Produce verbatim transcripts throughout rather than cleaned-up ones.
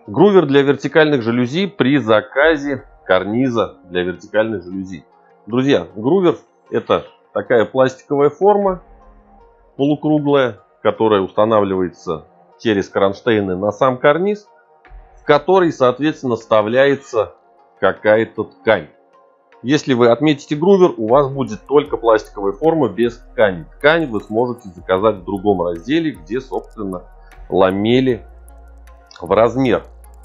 Грувер для вертикальных жалюзи при заказе карниза для вертикальных жалюзи. Друзья, грувер — это такая пластиковая форма полукруглая, которая устанавливается через кронштейны на сам карниз, в который, соответственно, вставляется какая-то ткань. Если вы отметите грувер, у вас будет только пластиковая форма без ткани. Ткань вы сможете заказать в другом разделе, где, собственно, ламели в размер.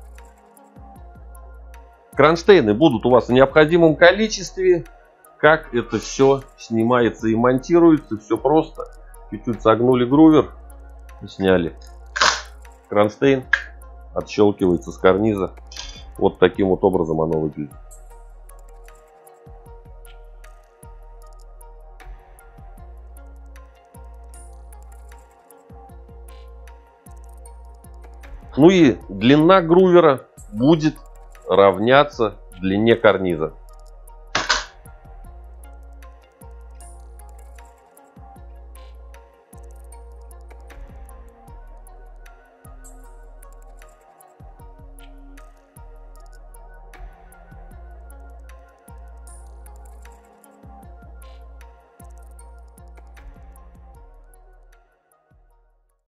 Кронштейны будут у вас в необходимом количестве. Как это все снимается и монтируется, все просто. Чуть-чуть согнули грувер, сняли кронштейн, отщелкивается с карниза. Вот таким вот образом оно выглядит. Ну и длина грувера будет равняться длине карниза.